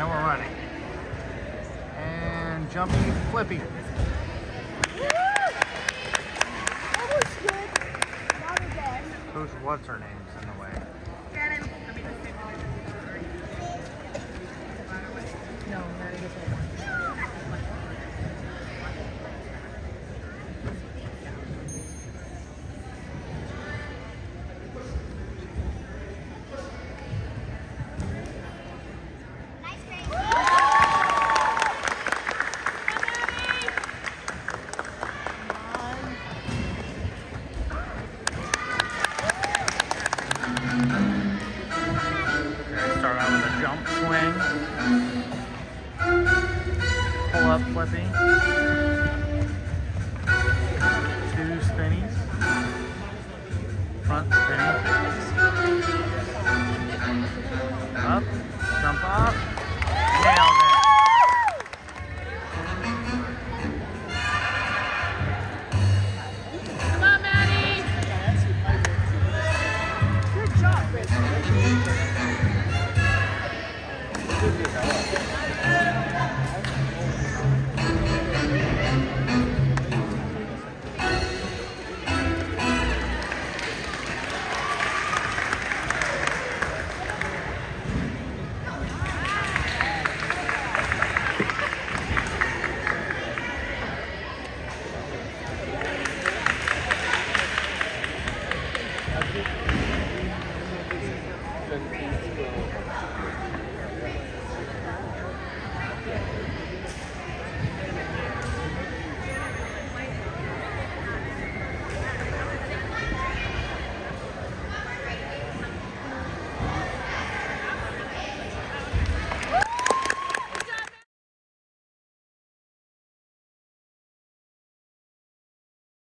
now we're running. And jumpy, flippy. That was good. Not again. What's her name's in the way? No, not again. Start out with a jump swing. Pull up flippy. 2 spinnies. Front spinny.